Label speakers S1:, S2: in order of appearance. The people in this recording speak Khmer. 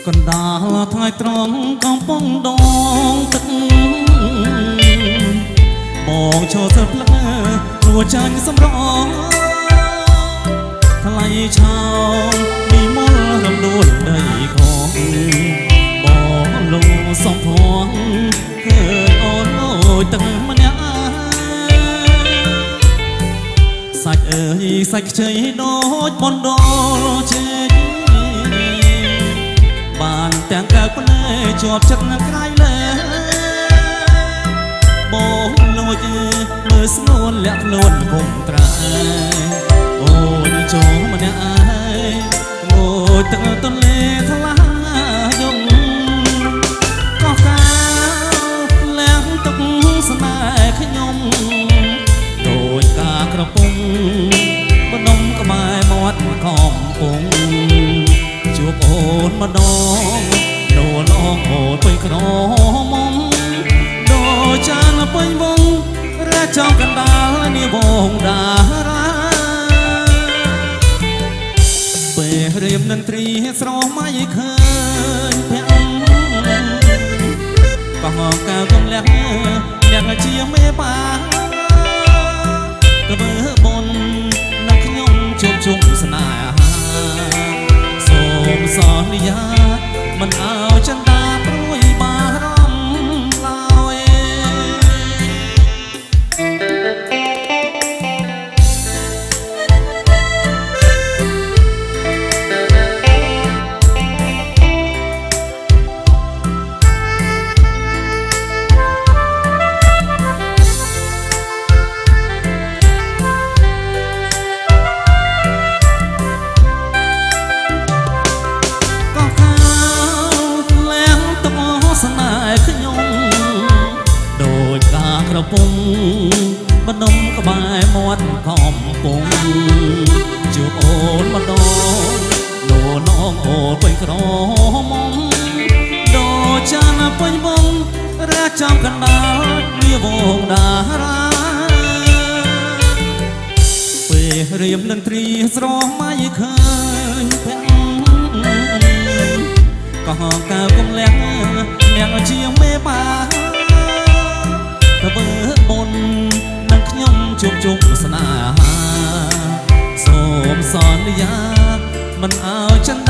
S1: កណ្ដាលថ្ងៃត្រង់កំពុងដងទឹកបងឈរសើផ្លើព្រោះចាញ់សម្រងថ្លៃឆោមពីមលរំដួលដីខងបងលងសំភងឃើញអូនអូយទឹកម្នាក់សាច់អើយសាច់ខ្ចីដូចបនដលជេកបានទាំងកៅភ្នែកជាប់ចិត្តនឹងក្រៃលើបងលួចមើលស្នួនលាក់ខ្លួនគុំត្រាអូនចូលម្នាក់ឯងងូចទឹកទន្លេថ្លាយងកោះកាលះទុកស្នេហ៍ខ្ញុំដូចការក្រពុំបនំក្បែរមាត់កំពុងជួបអូនម្ដងនោលអងអូនពេញក្រមុំដូចចានពេញវងរះចំកណ្ដាលនាវងតារាពេលរៀបនឹងត្រីស្រមៃឃើញភាំងកោះកៅកំលះអ្នកជាមេបាកវើបុននឹងខ្ញុំជួបជុំស្នេហាសូមសន្យាមិនឲ្យចិនតាព្រួយបារម្ភឡើយក្រពុំបនំក្បែរមាត់កំពុងជួបអូនម្ដងនោនងអូនពេញក្រមុំដូចចានពេញវងរះចំកណ្ដាលនាវងតារាពេលរៀបនឹងត្រីស្រមៃឃើញភាំងកោះកៅកំលះអ្នកជាមេបាទៅបើបុននឹងខ្ញុំជួបជុំស្នេហាសូមសន្យាមិនឲ្យចិន